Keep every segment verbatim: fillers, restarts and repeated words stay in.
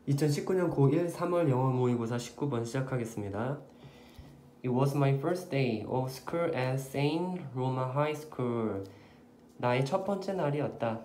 이천십구 년 고일 삼월 영어 모의고사 십구 번 시작하겠습니다. It was my first day of school at Saint Roma High School. 나의 첫 번째 날이었다.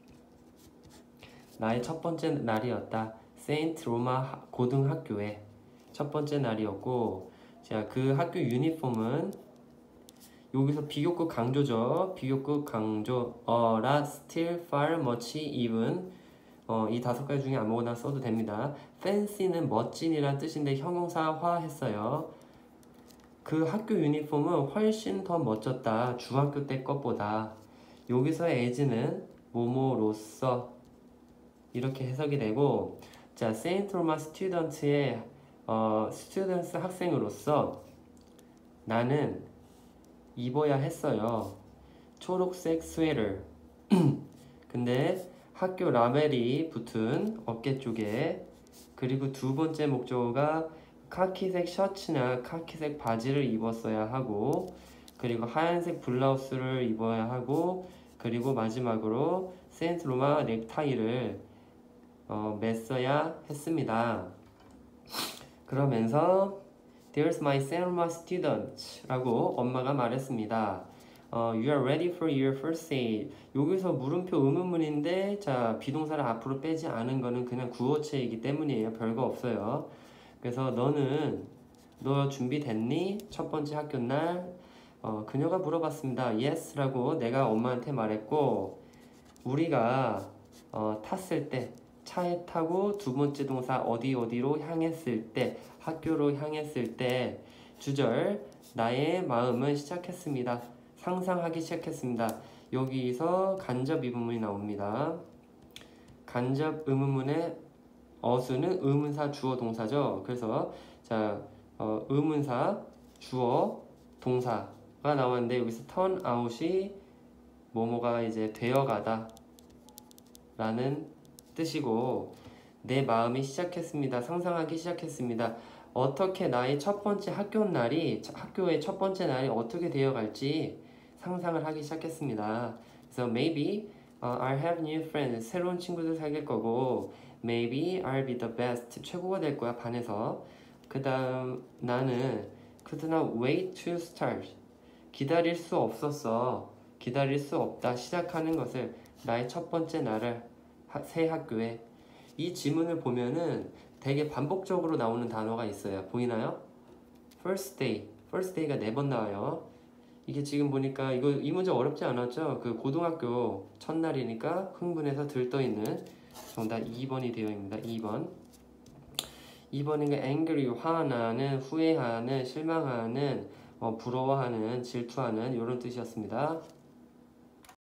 나의 첫 번째 날이었다. 세인트 로마 고등학교의 첫 번째 날이었고, 자, 그 학교 유니폼은 여기서 비교급 강조죠. 비교급 강조. 어라, still, far, much, even. 어, 이 다섯 가지 중에 아무거나 써도 됩니다. fancy는 멋진이란 뜻인데 형용사화 했어요. 그 학교 유니폼은 훨씬 더 멋졌다. 중학교 때 것보다. 여기서의 as는 뭐뭐로서 이렇게 해석이 되고, 자, 세인트 로마 스튜던트의 어, 스튜던트 학생으로서 나는 입어야 했어요. 초록색 스웨터. 근데 학교 라벨이 붙은 어깨 쪽에, 그리고 두 번째 목적어가 카키색 셔츠나 카키색 바지를 입었어야 하고, 그리고 하얀색 블라우스를 입어야 하고, 그리고 마지막으로 세인트 로마 넥타이를 어, 맸어야 했습니다. 그러면서 There's my Saint Roma student 라고 엄마가 말했습니다. 어, You are ready for your first day. 여기서 물음표 의문문인데, 자, 비동사를 앞으로 빼지 않은 거는 그냥 구어체이기 때문이에요. 별거 없어요. 그래서 너는 너 준비됐니? 첫 번째 학교 날 어, 그녀가 물어봤습니다. Yes 라고 내가 엄마한테 말했고, 우리가 어, 탔을 때, 차에 타고 두 번째 동사 어디 어디로 향했을 때, 학교로 향했을 때, 주절 나의 마음은 시작했습니다. 상상하기 시작했습니다. 여기서 간접 의문문이 나옵니다. 간접 의문문의 어수는 의문사 주어 동사죠. 그래서 자, 어, 의문사 주어 동사가 나왔는데, 여기서 turn out이 뭐뭐가 이제 되어가다 라는 뜻이고, 내 마음이 시작했습니다. 상상하기 시작했습니다. 어떻게 나의 첫 번째 학교 날이, 학교의 첫 번째 날이 어떻게 되어갈지 상상을 하기 시작했습니다. 그래서 maybe uh, I'll have new friends. 새로운 친구들 사귈 거고, maybe I'll be the best. 최고가 될 거야, 반에서. 그 다음 나는 could not wait to start. 기다릴 수 없었어. 기다릴 수 없다. 시작하는 것을, 나의 첫 번째 날을 새 학교에. 이 지문을 보면은 되게 반복적으로 나오는 단어가 있어요. 보이나요? first day. first day가 네 번 나와요. 이게 지금 보니까 이거 이 문제 어렵지 않았죠? 그 고등학교 첫날이니까 흥분해서 들떠있는 정답 이 번이 되어 있습니다. 이 번. 이 번은 그 angry, 화나는, 후회하는, 실망하는, 어, 부러워하는, 질투하는 이런 뜻이었습니다.